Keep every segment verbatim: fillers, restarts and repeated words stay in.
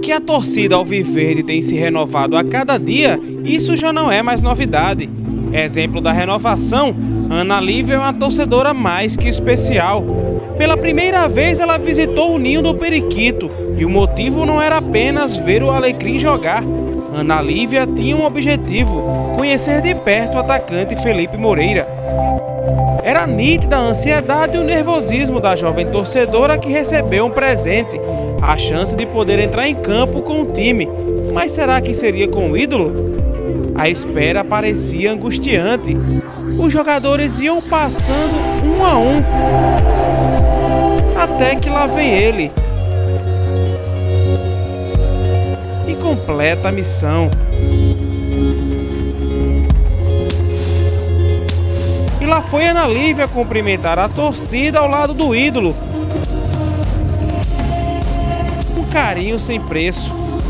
Que a torcida alviverde tem se renovado a cada dia, isso já não é mais novidade. Exemplo da renovação, Ana Lívia é uma torcedora mais que especial. Pela primeira vez ela visitou o ninho do periquito e o motivo não era apenas ver o Alecrim jogar. Ana Lívia tinha um objetivo, conhecer de perto o atacante Felipe Moreira. Era nítida a ansiedade e o nervosismo da jovem torcedora que recebeu um presente, a chance de poder entrar em campo com o time. Mas será que seria com o ídolo? A espera parecia angustiante. Os jogadores iam passando um a um. Até que lá vem ele. E completa a missão. E lá foi Ana Lívia cumprimentar a torcida ao lado do ídolo. Um carinho sem preço.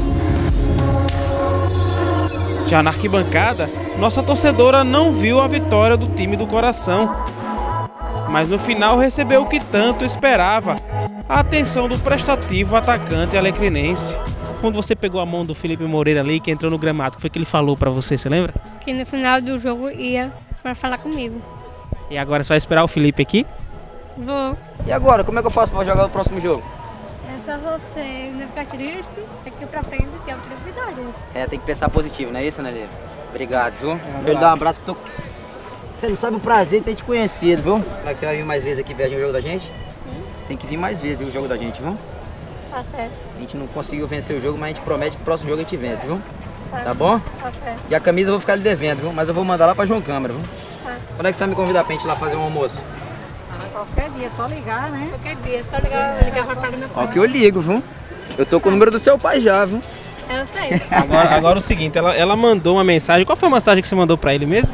Já na arquibancada, nossa torcedora não viu a vitória do time do coração. Mas no final recebeu o que tanto esperava, a atenção do prestativo atacante alecrinense. Quando você pegou a mão do Felipe Moreira ali, que entrou no gramado, o que foi que ele falou pra você, você lembra? Que no final do jogo ia pra falar comigo. E agora você vai esperar o Felipe aqui? Vou. E agora, como é que eu faço pra jogar o próximo jogo? É só você não ficar triste, daqui pra frente ter outras vitórias. É, tem que pensar positivo, não é isso, Ana Lívia? Obrigado, viu? Eu lhe dar um abraço que eu tô... Você não sabe o prazer de ter te conhecido, viu? Será que você vai vir mais vezes aqui ver o jogo da gente? Hum? Tem que vir mais vezes ver o jogo da gente, viu? Tá certo. A gente não conseguiu vencer o jogo, mas a gente promete que o próximo jogo a gente vence, viu? Tá, tá bom? Tá certo. E a camisa eu vou ficar lhe devendo, viu? Mas eu vou mandar lá pra João Câmara, viu? Tá. Quando é que você vai me convidar pra gente ir lá fazer um almoço? Ah, qualquer dia, só ligar, né? Qualquer dia, só ligar, ligar pra casa do meu pai. Ó que eu ligo, viu? Eu tô com o número do seu pai já, viu? Eu sei. Agora, agora o seguinte, ela, ela mandou uma mensagem. Qual foi a mensagem que você mandou pra ele mesmo?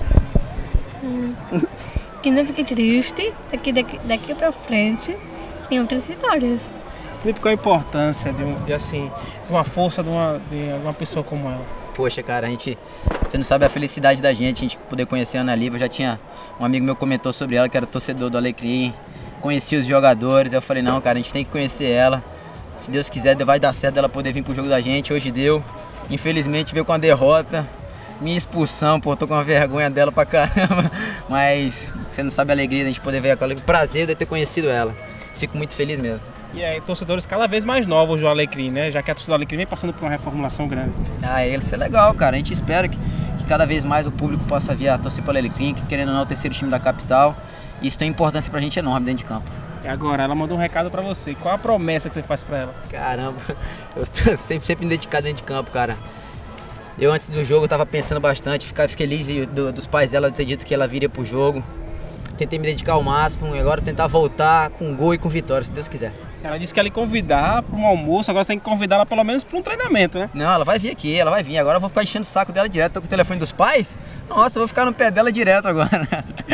Hum. Que não fique triste, daqui, daqui, daqui pra frente tem outras vitórias. Felipe, qual a importância de, um, de, assim, de uma força de uma, de uma pessoa como ela? Poxa, cara, a gente... Você não sabe a felicidade da gente, a gente poder conhecer a Ana Lívia. Eu já tinha... Um amigo meu comentou sobre ela, que era torcedor do Alecrim. Conhecia os jogadores, eu falei, não, cara, a gente tem que conhecer ela. Se Deus quiser, vai dar certo dela poder vir pro jogo da gente. Hoje deu. Infelizmente veio com a derrota. Minha expulsão, pô, tô com uma vergonha dela pra caramba. Mas você não sabe a alegria de a gente poder ver aquela. O prazer de ter conhecido ela. Fico muito feliz mesmo. E aí, torcedores cada vez mais novos do Alecrim, né? Já que a torcida do Alecrim vem passando por uma reformulação grande. Ah, isso é legal, cara. A gente espera que, que cada vez mais o público possa vir a torcer pelo Alecrim, que querendo ou não é o terceiro time da capital. Isso tem importância pra gente enorme dentro de campo. E agora, ela mandou um recado pra você. Qual a promessa que você faz pra ela? Caramba, eu sempre, sempre me dedicar dentro de campo, cara. Eu antes do jogo eu tava pensando bastante, ficar feliz do, dos pais dela ter dito que ela viria pro jogo. Tentei me dedicar ao máximo e agora tentar voltar com gol e com vitória, se Deus quiser. Ela disse que ela ia convidar para um almoço, agora você tem que convidar ela pelo menos para um treinamento, né? Não, ela vai vir aqui, ela vai vir. Agora eu vou ficar enchendo o saco dela direto. Tô com o telefone dos pais. Nossa, eu vou ficar no pé dela direto agora.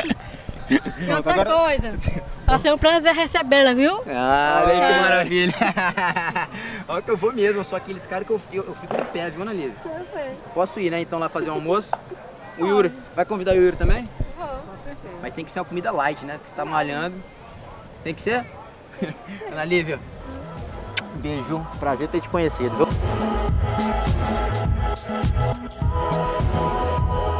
E outra agora... coisa, vai ser um prazer recebê-la, viu? Ah, olha aí que maravilha. Olha que eu vou mesmo, eu sou aqueles caras que eu fico, eu fico no pé, viu, Ana Lívia? Eu sei. Posso ir, né, então lá fazer um almoço? O Yuri, vai convidar o Yuri também? Vou, com certeza. Mas tem que ser uma comida light, né? Porque você tá malhando. Tem que ser? Ana Lívia, um beijo, prazer ter te conhecido, viu?